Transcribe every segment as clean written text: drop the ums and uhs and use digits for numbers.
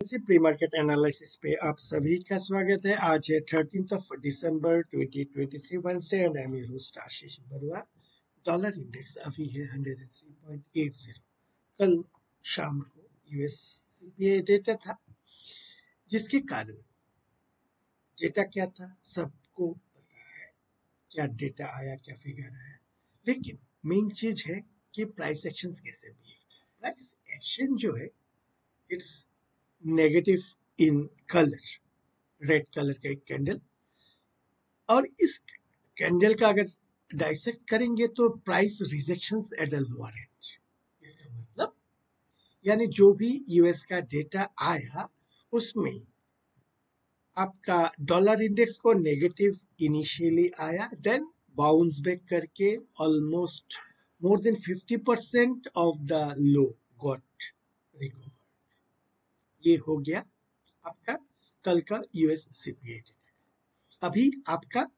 से pre market analysis पे आप सभी का स्वागत है। आज है 13 दिसंबर 2023 Wednesday and I am your host Ashish Barua. Dollar index अभी है 103.80। कल शाम को यूएस सीपीआई डेटा था, जिसके कारण डेटा क्या था सबको पता है। क्या डेटा आया, क्या फिगर आया, लेकिन मेन चीज है कि प्राइस एक्शंस कैसे बिहेव। प्राइस एक्शन जो है it's negative in colour, red colour का एक कैंडल, और इस कैंडल का अगर डाइसेक्ट करेंगे तो price rejections at the lower end. इसका मतलब यानी जो भी यूएस का डेटा आया उसमें आपका डॉलर इंडेक्स को नेगेटिव इनिशियली आया, देन बाउंस बैक करके almost more than 50% of the low got recover. ये हो गया आपका कल का यूएस सीपीआई डेटा। अभी आपका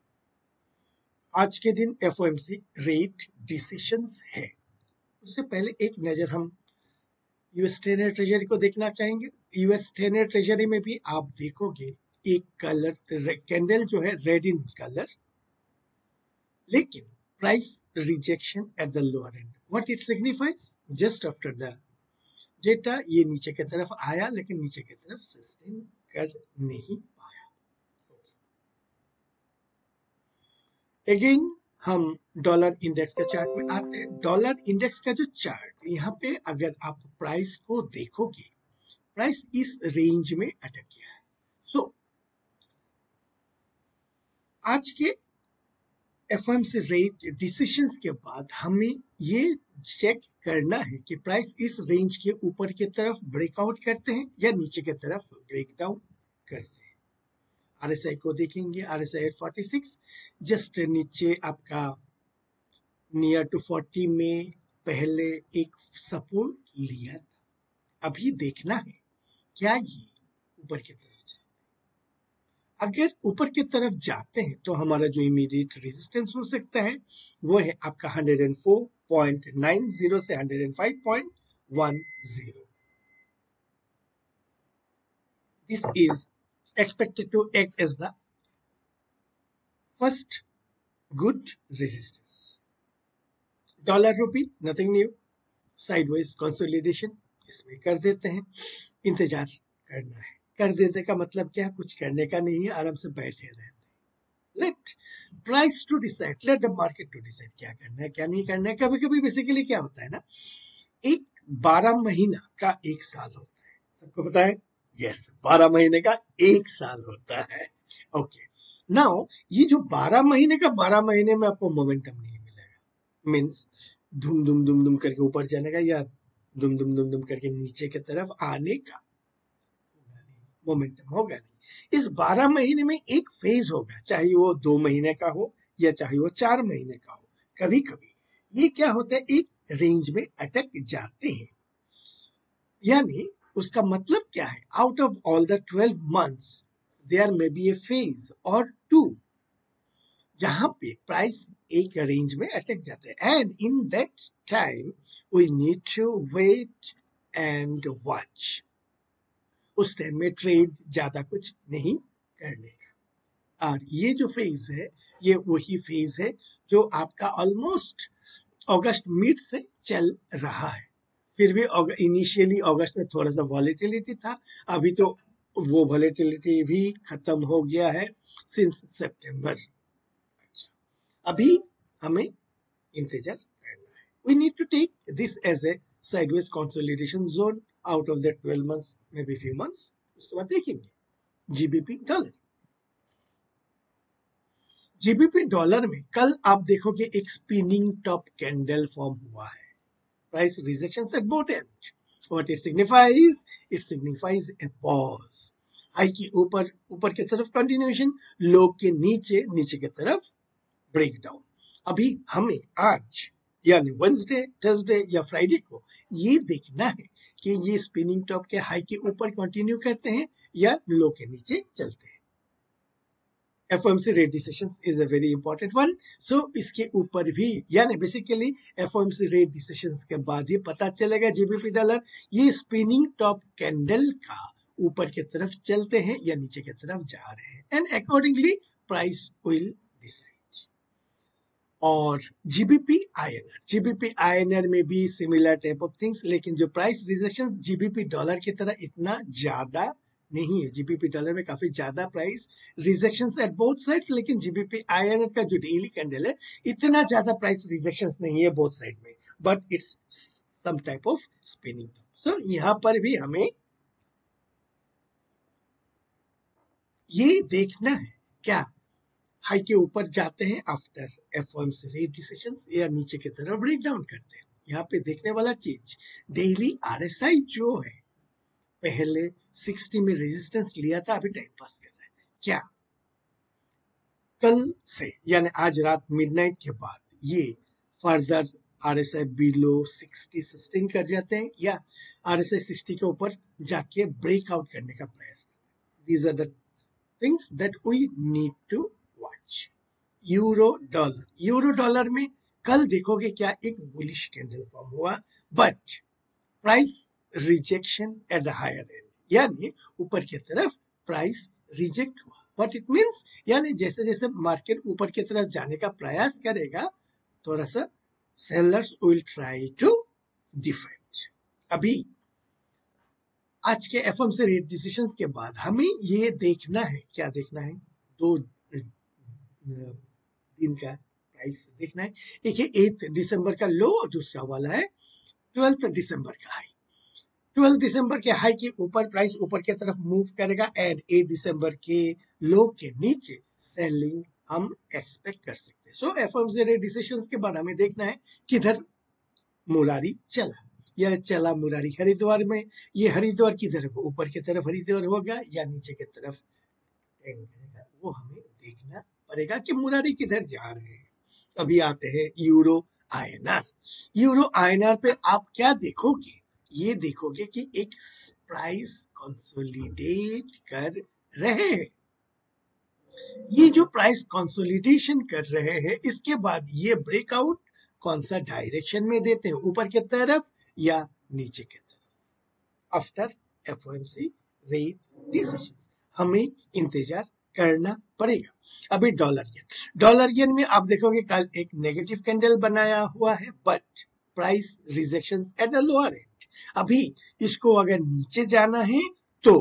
आज के दिन एफओएमसी रेट डिसीजंस है। उससे पहले एक नजर हम यूएस 10-year ट्रेजरी को देखना चाहेंगे। यूएस 10-year ट्रेजरी में भी आप देखोगे एक कलर कैंडल जो है रेड इन कलर, लेकिन price rejection at the lower end. What it signifies, just after the data ये नीचे की तरफ आया, लेकिन नीचे की तरफ सस्टेन कर नहीं पाया। अगेन हम डॉलर इंडेक्स के चार्ट में आते हैं। डॉलर इंडेक्स का जो चार्ट यहाँ पे अगर आप प्राइस को देखोगे, प्राइस इस रेंज में अटक गया है। सो आज के एफओएमसी रेट डिसीजंस के बाद हमें ये चेक करना है कि प्राइस इस रेंज के ऊपर की तरफ ब्रेकआउट करते हैं या नीचे की तरफ ब्रेक डाउन करते हैं। आरएसआई को देखेंगे, आरएसआई 46 जस्ट नीचे आपका नियर टू 40 में पहले एक सपोर्ट लिया था। अभी देखना है क्या ये ऊपर की तरफ जाए। अगर ऊपर की तरफ जाते हैं तो हमारा जो इमीडिएट रेजिस्टेंस हो सकता है वो है आपका 104.90 से 105.10। This is expected to act as the first good resistance. Dollar rupee nothing new, sideways consolidation इसमें कर देते हैं। इंतजार करना है। कर देते का मतलब क्या, कुछ करने का नहीं है, आराम से बैठे रहते। Let price to decide, let the market to decide क्या करना है क्या नहीं करना है। कभी कभी बेसिकली क्या होता है ना, एक 12 महीना का एक साल होता है। सबको पता है, यस 12 महीने का एक साल होता है। ओके नाउ ये जो 12 महीने का 12 महीने में आपको मोमेंटम नहीं मिलेगा। मीन्स धूम धूम धूम धूम करके ऊपर जाने का या धूम धूम धूम धूम करके नीचे की तरफ आने का मोमेंटम होगा नहीं। इस 12 महीने में एक फेज होगा, चाहे वो 2 महीने का हो या चाहे वो 4 महीने का हो। कभी कभी ये क्या होता है, एक रेंज में अटक जाते हैं। यानी उसका मतलब क्या है, out of all the 12 months there may be a phase और 2 जहां पे प्राइस एक रेंज में अटक जाते हैं। And in that time we need to wait and watch. उस टाइम में ट्रेड ज्यादा कुछ नहीं करने का। और ये जो फेज है ये वही फेज है जो आपका ऑलमोस्ट अगस्त मिड से चल रहा है। फिर भी इनिशियली अगस्त में थोड़ा सा वॉलेटिलिटी था, अभी तो वो वॉलेटिलिटी भी खत्म हो गया है सिंस सितंबर। अभी हमें इंतजार करना है। We need to take this as a sideways consolidation zone out of the 12 months, may be few months. उसके बाद देखेंगे जीबीपी डॉलर। जीबीपी डॉलर में कल आप देखोगे एक स्पिनिंग टॉप कैंडल फॉर्म हुआ है। Price rejection at both end. What it signifies, it signifies a pause. High की ऊपर की तरफ कंटिन्यूएशन, लो के नीचे की तरफ ब्रेकडाउन। अभी हमें आज यानी वेडनेसडे, थर्सडे या फ्राइडे को ये देखना है कि ये स्पिनिंग टॉप के हाई के ऊपर कंटिन्यू करते हैं या लो के नीचे चलते हैं। FOMC rate decisions is a very important one. So इसके ऊपर भी यानी बेसिकली एफओएमसी रेट डिसीजंस के बाद ही पता चलेगा जीबीपी डॉलर ये स्पिनिंग टॉप कैंडल का ऊपर की तरफ चलते हैं या नीचे की तरफ जा रहे हैं, and accordingly price will decide. और जीबीपी आईएनआर में भी सिमिलर टाइप ऑफ थिंग्स, लेकिन जो प्राइस रिजेक्शन जीबीपी डॉलर की तरह इतना ज्यादा नहीं है। जीबीपी डॉलर में काफी ज्यादा price rejections at both sides, लेकिन जीबीपी आईएनआर का जो डेली कैंडल है इतना ज्यादा प्राइस रिजेक्शंस नहीं है बोथ साइड में, but it's some type of spinning. So यहां पर भी हमें ये देखना है क्या हाई के ऊपर जाते हैं आफ्टर एफओएमसी रेट डिसीजंस या नीचे की तरफ ब्रेक डाउन करते हैं। यहाँ पे देखने वाला चीज डेली आरएसआई जो है पहले 60 में रेजिस्टेंस लिया था, अभी टाइम पास कर रहा है क्या कल से यानी आज रात मिडनाइट के बाद ये फर्दर आरएसआई बिलो 60 सस्टेन कर जाते हैं या आरएसआई 60 के ऊपर जाके ब्रेकआउट करने का प्रयास करते हैं। These are the things that we need to watch. Euro dollar में कल देखोगे क्या एक बुलिश कैंडल फॉर्म हुआ, but price rejection at the higher end, यानी ऊपर की तरफ प्राइस रिजेक्ट हुआ। व्हाट इट मींस, यानी जैसे जैसे मार्केट ऊपर की तरफ जाने का प्रयास करेगा थोड़ा सा sellers will try to defend. अभी आज के एफओएमसी रेट डिसीजंस के बाद हमें ये देखना है, क्या देखना है, दो दिन का प्राइस देखना है। एक है 8 दिसंबर का लो और दूसरा वाला है 12 दिसंबर का हाई। 12 दिसंबर के हाई के ऊपर प्राइस ऊपर की तरफ मूव करेगा एंड 8 दिसंबर के लो के नीचे सेलिंग हम एक्सपेक्ट कर सकते हैं। सो एफओएमसी रेट डिसीजंस के बाद हमें देखना है किधर मुरारी चला, या चला मुरारी हरिद्वार में, ये हरिद्वार किधर ऊपर की तरफ हरिद्वार होगा या नीचे की तरफ, वो हमें देखना पड़ेगा कि मुरारी किधर जा रहे हैं। अभी आते हैं यूरो आईएनआर। यूरो आईएनआर पे आप क्या देखोगे, ये देखोगे कि एक प्राइस कंसोलिडेट कर रहे हैं। ये जो प्राइस कंसोलिडेशन कर रहे हैं इसके बाद ये ब्रेकआउट कौन सा डायरेक्शन में देते हैं, ऊपर की तरफ या नीचे की तरफ, आफ्टर एफओएमसी रेट डिसीजंस हमें इंतजार करना पड़ेगा। अभी डॉलर येन में आप देखोगे कल एक नेगेटिव कैंडल बनाया हुआ है, but price rejections at the lower end. अभी इसको अगर नीचे जाना है तो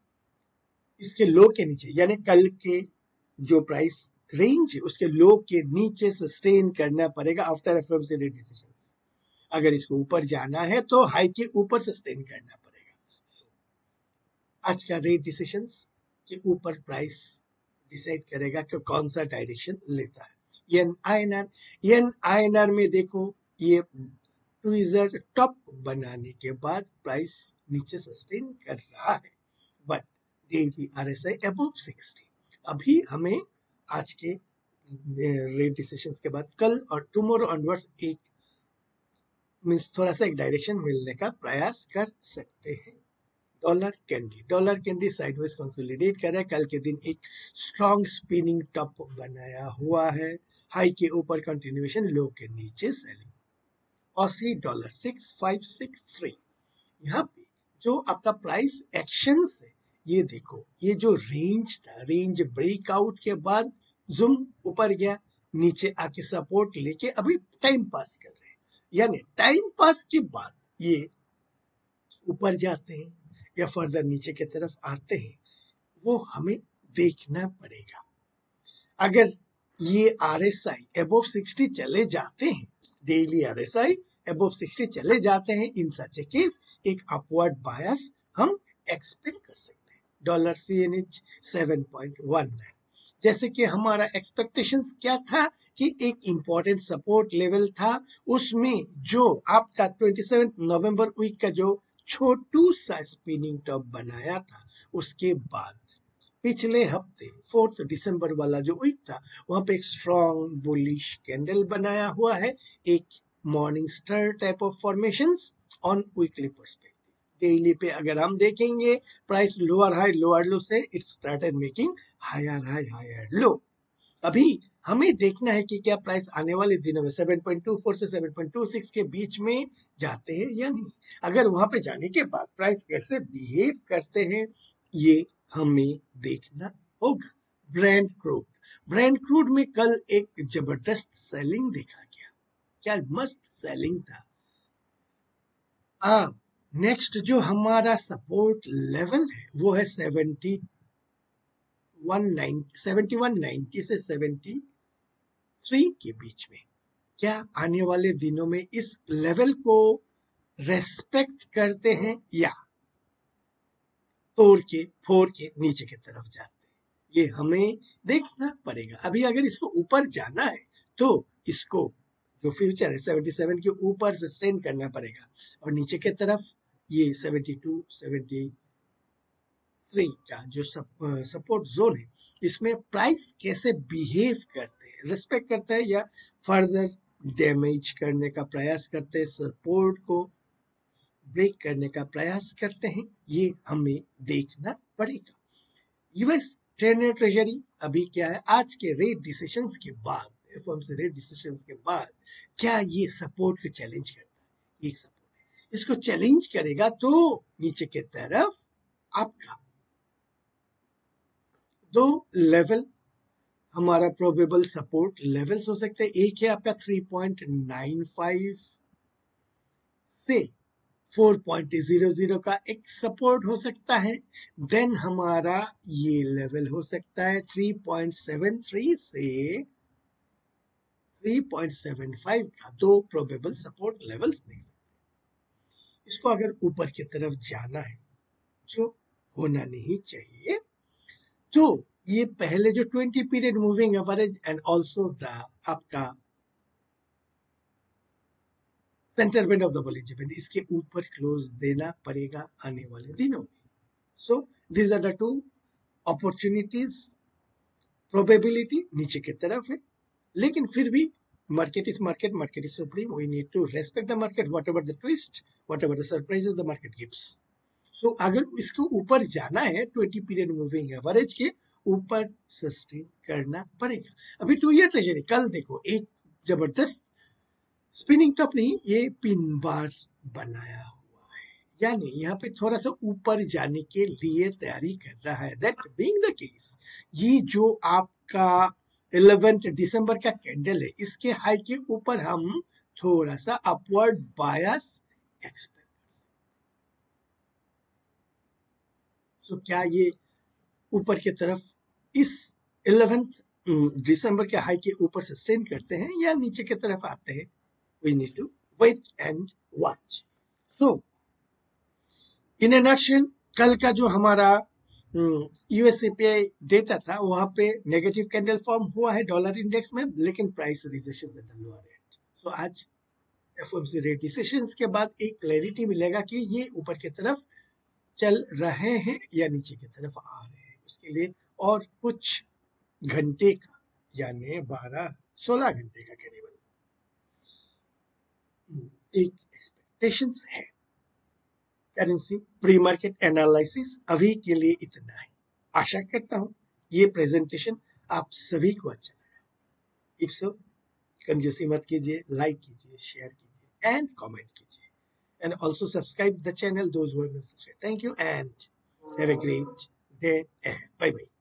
इसके लो के नीचे, यानी कल के जो प्राइस रेंज है उसके लो के नीचे सस्टेन करना पड़ेगा आफ्टर एफओएमसी रेट डिसीजंस। अगर इसको ऊपर जाना है तो हाई के ऊपर सस्टेन करना पड़ेगा। आज का रेट डिसीजंस के ऊपर प्राइस डिसाइड करेगा कि कौन सा डायरेक्शन लेता है। येन आईएनआर में देखो ये ट्विजर टॉप बनाने के बाद प्राइस नीचे सस्टेन कर रहा है, बट डेली आरएसआई अबव 60। अभी हमें आज के रेट डिसीजंस के बाद कल और टुमारो ऑनवर्ड्स एक मींस थोड़ा सा एक डायरेक्शन मिलने का प्रयास कर सकते हैं। डॉलर कैंडी साइडवेज कंसोलिडेट कर रहा है, कल के दिन एक स्ट्रॉन्ग स्पिनिंग टॉप बनाया हुआ है, हाई के ऊपर कंटिन्यूएशन, लो के नीचे सेलिंग। ऑसी डॉलर 6563, यहाँ पे जो आपका प्राइस एक्शन है ये देखो, ये जो रेंज था, रेंज ब्रेकआउट के बाद जूम ऊपर गया, नीचे आके सपोर्ट लेके अभी टाइम पास कर रहे हैं, यानी टाइम पास के बाद ये ऊपर जाते हैं या फर्दर नीचे की तरफ आते हैं, वो हमें देखना पड़ेगा। अगर ये आरएसआई अबव 60 चले जाते हैं, डेली आरएसआई अबव 60 चले जाते हैं, इन सच ए केस एक अपवर्ड बायस हम एक्सपेक्ट कर सकते हैं। डॉलर सीएनएच 7.19, जैसे कि हमारा एक्सपेक्टेशंस क्या था कि एक इंपॉर्टेंट सपोर्ट लेवल था, उसमें जो आपका 27 नवंबर वीक का जो छोटू सा स्पिनिंग टॉप बनाया था, उसके बाद पिछले हफ्ते 4 दिसंबर वाला जो वीक था वहां पे एक स्ट्रॉन्ग बुलिश कैंडल बनाया हुआ है, एक morning star type of formations on weekly perspective. Daily पे अगर हम देखेंगे price lower high lower low से it started making higher high higher low. अभी हमें देखना है कि क्या प्राइस आने वाले दिनों में 7.24 से 7.26 के बीच में जाते हैं या नहीं। अगर वहां पे जाने के बाद प्राइस कैसे बिहेव करते हैं ये हमें देखना होगा। ब्रांड क्रूड में कल एक जबरदस्त सेलिंग देखा गया, क्या मस्त सेलिंग था। अब नेक्स्ट जो हमारा सपोर्ट लेवल है वो है 7190 से 73 के बीच में। क्या आने वाले दिनों में इस लेवल को रेस्पेक्ट करते हैं या फोड़ के नीचे की तरफ जाते हैं, ये हमें देखना पड़ेगा। अभी अगर इसको ऊपर जाना है तो इसको जो फ्यूचर है 77 के ऊपर सस्टेन करना पड़ेगा, और नीचे की तरफ ये 72 73 का जो सपोर्ट जोन है इसमें प्राइस कैसे बिहेव करते हैं, रिस्पेक्ट करते हैं या फर्दर डैमेज करने का प्रयास करते हैं, सपोर्ट को ब्रेक करने का प्रयास करते हैं, ये हमें देखना पड़ेगा। यूएस 10 ट्रेजरी अभी क्या है, आज के रेट डिसीजंस के बाद, एफओएमसी रेट डिसीजंस के बाद क्या ये सपोर्ट को चैलेंज करता है। एक सपोर्ट है, इसको चैलेंज करेगा तो नीचे की तरफ आपका दो लेवल हमारा प्रोबेबल सपोर्ट लेवल्स हो सकते हैं। एक है आपका 3.95 से 4.00 का एक सपोर्ट हो सकता है। देन हमारा ये लेवल हो सकता है 3.73 से 3.75 का, दो प्रोबेबल सपोर्ट लेवल्स देख सकते हैं। इसको अगर ऊपर की तरफ जाना है जो होना नहीं चाहिए, तो ये पहले जो 20 period moving average and also the आपका centre band of the Bollinger band, इसके ऊपर क्लोज देना पड़ेगा आने वाले दिनों में। So this are the two opportunities. Probability नीचे की तरफ है, लेकिन फिर भी market is supreme. We need to respect the market, whatever the twist, whatever the surprises the market gives. So अगर इसको ऊपर जाना है 20 पीरियड मूविंग एवरेज के ऊपर सस्टेन करना पड़ेगा। अभी 2 ईयर ट्रेजरी कल देखो एक जबरदस्त स्पिनिंग टॉप नहीं, ये पिन बार बनाया हुआ है, यानी यहाँ पे थोड़ा सा ऊपर जाने के लिए तैयारी कर रहा है। दैट बीइंग द केस, ये जो आपका 11 दिसंबर का कैंडल है, इसके हाई के ऊपर हम थोड़ा सा अपवर्ड बायस एक्सपेक्ट कर सकते। सो क्या ये ऊपर की तरफ इस 11 दिसंबर के हाई के ऊपर सस्टेन करते हैं या नीचे की तरफ आते हैं? We need to wait and watch. So, in a nutshell, कल का जो हमारा यूएससीपीआई डेटा था वहां पे नेगेटिव कैंडल फॉर्म हुआ है डॉलर इंडेक्स में, लेकिन price rejection at the lower end. So आज एफओएमसी रेट डिसीजंस के बाद एक क्लैरिटी मिलेगा कि ये ऊपर की तरफ चल रहे हैं या नीचे की तरफ आ रहे हैं। उसके लिए और कुछ घंटे का, यानी 12-16 घंटे का करीबन एक एक्सपेक्टेशंस है। करेंसी प्री मार्केट एनालिसिस अभी के लिए इतना है। आशा करता हूं ये प्रेजेंटेशन आप सभी को अच्छा लगा। इफ सो, कंजूसी मत कीजिए, लाइक कीजिए, शेयर कीजिए एंड कमेंट कीजिए, and also subscribe the channel those who have not subscribed. Thank you and have a great day. Bye bye.